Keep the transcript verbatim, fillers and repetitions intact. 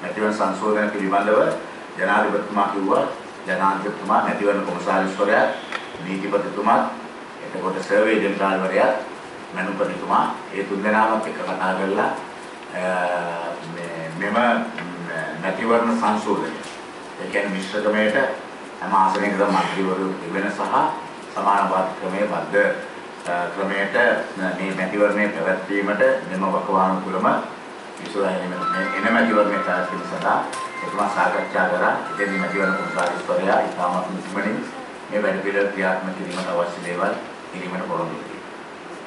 මැතිවරණ සංශෝධන පිළිබඳව ජනාධිපතිතුමා කිව්වා ජනාධිපතිතුමා මැතිවරණ කොමසාරිස්වරයා නීතිපතිතුමා එතකොට සර්වේ ජනරාල්වරයා මනුපතිතුමා ඒ තුන්දෙනාමත් එක්ක කතා කරලා මේ මෙම මැතිවරණ සංශෝධනය ඒ කියන්නේ මිශ්‍ර ක්‍රමයට හැම ආසනයකටම මන්ත්‍රීවරු වෙන සහ සමානුපාතික ක්‍රමයේ බද්ධ ක්‍රමයට මේ මැතිවරණය පැවැත්වීමට මෙම වකවානුකූලම විශ්වාසයෙන් එන මැතිවරණය පැවැත්වීම සඳහා එතුමා සාකච්ඡා කරා. ඉතින් මැතිවරණ කොමසාරිස්වරයා ඉතාමත් ඉක්මනින් මේ වැඩ පිළිවෙල ක්‍රියාත්මක කිරීමට අවශ්‍ය දේවල් කිරීමට පොරොන්දු වෙනවා.